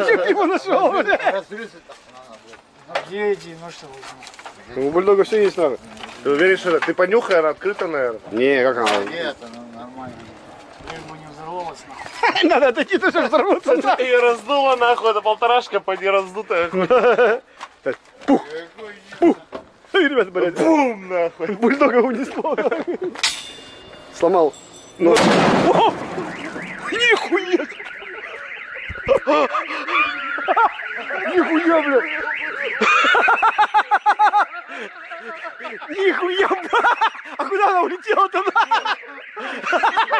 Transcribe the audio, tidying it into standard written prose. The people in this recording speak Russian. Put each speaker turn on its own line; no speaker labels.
Чуть его нашел, бля.
Где иди, ну что возьму.
У бульдога все есть надо.
Ты уверен, что ты понюхай, она открыта, наверное?
Не, как она?
Нет, ну нормально. Лишь бы не взорвалась, нахуй.
Надо отойти, то что взорвутся.
Ее раздуло, нахуй, это полторашка, поди раздутая.
Пух! Пух! Ребята, блядь.
Бум, нахуй.
Бульдога унесло. Сломал. Но... Нихуя! Нихуя, бля! Нихуя, бля! А куда она улетела-то?